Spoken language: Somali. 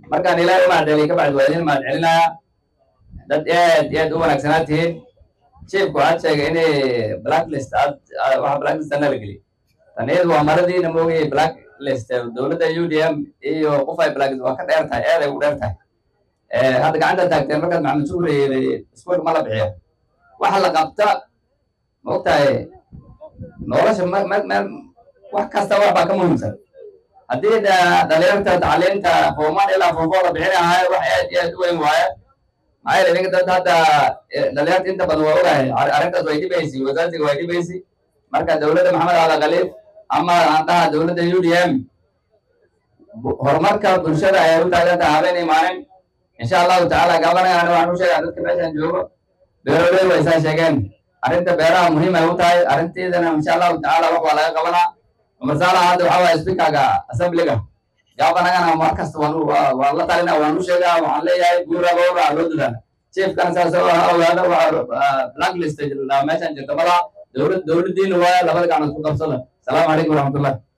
markaan ilaahay u mahadceliyey ka bacdi waa idin mahadcelinaya dad aad iyo aad u wanaagsanaa tihiin chiefku waxaad sheegay inay blacklist waxa blacklist ana la geliyey taniyadu waa maradiina moogayay blacklist dowladda UDM iyo qof ay blacklist waa ka dheer tahay aad ay ugu dheer tahay hadda gacanta taagteen markaad maxamed shukri iskuulka ma la bixiyo waxa la qabta ma ogtahay nolosha wax kasta waxbaa ka muhiimsan haddii dhalinyarta tacliinta foomaan ilaa foofoo la bixinahay wax aad iyo aad u weyn waaye maxaa yeelay ninka dad hadda dhalinyarta inta badan waa ogahay arrintaas way dhibaysay wasaartiga way dhibaysay marka dowladda maxamed cali khaliif ama aan dhaha dowladda UDM horumarka bulshada ayay u taagan tahay habeen iyo maalin insha allahu tacaala gabanayana waxaan u sheegaa dadka meeshan joogo beeroley way saa sheegeen arrinta beeraha muhiim ay u tahay arrinteedana insha allahu tacaala wax waa laga qabanaa marsala hadda waxa waaye speakerga assemblyga gabanagana mar kasta waan la talina waan u sheegaa waxaan leeyahay guura bowra loo dadaala chiefkan saas oo ogaada waa blacklist meeshan jirta mala dowladdiina waa labada gacmood ku qabsada asalaamu calaykum waraxmatullah